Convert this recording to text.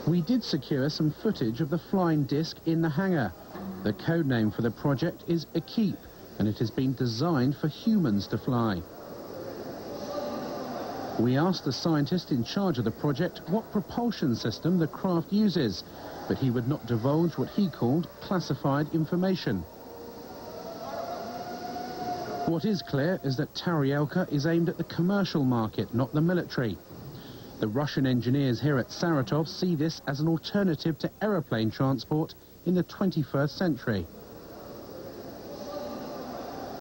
We did secure some footage of the flying disc in the hangar. The code name for the project is Equipe, and it has been designed for humans to fly. We asked the scientist in charge of the project what propulsion system the craft uses, but he would not divulge what he called classified information. What is clear is that Taryelka is aimed at the commercial market, not the military. The Russian engineers here at Saratov see this as an alternative to aeroplane transport in the 21st century.